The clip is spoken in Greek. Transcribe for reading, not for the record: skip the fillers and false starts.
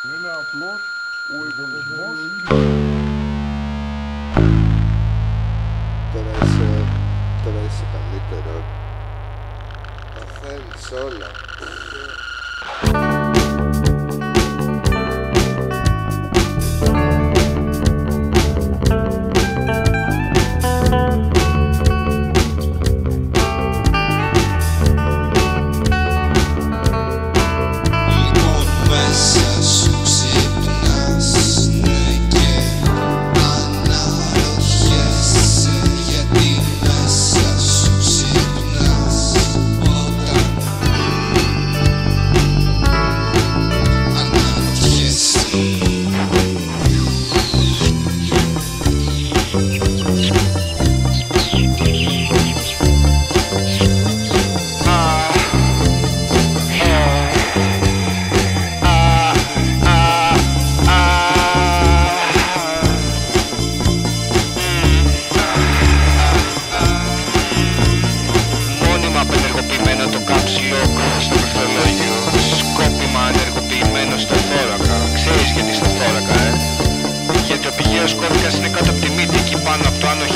Είναι απλώς ο εγωισμός. Τώρα είσαι καλύτερο. Μαθαίνεις όλα. Ο κώδικας είναι κάτω από τη μύτη, εκεί πάνω από το άνω